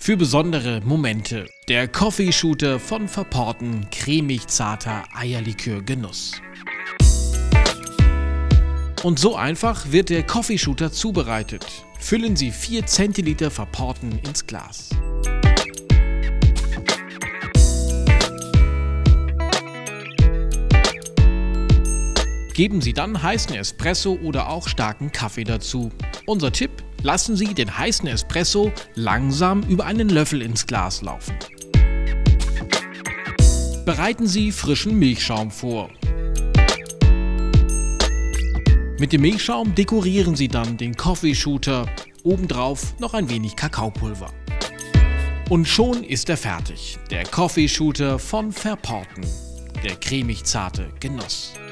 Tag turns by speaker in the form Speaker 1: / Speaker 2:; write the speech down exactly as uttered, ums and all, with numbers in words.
Speaker 1: Für besondere Momente. Der Coffee Shooter von Verporten, cremig zarter Eierlikör-Genuss. Und so einfach wird der Coffee Shooter zubereitet. Füllen Sie vier Zentiliter Verporten ins Glas. Geben Sie dann heißen Espresso oder auch starken Kaffee dazu. Unser Tipp: Lassen Sie den heißen Espresso langsam über einen Löffel ins Glas laufen. Bereiten Sie frischen Milchschaum vor. Mit dem Milchschaum dekorieren Sie dann den Coffee Shooter, obendrauf noch ein wenig Kakaopulver. Und schon ist er fertig, der Coffee Shooter von Verporten, der cremig zarte Genuss.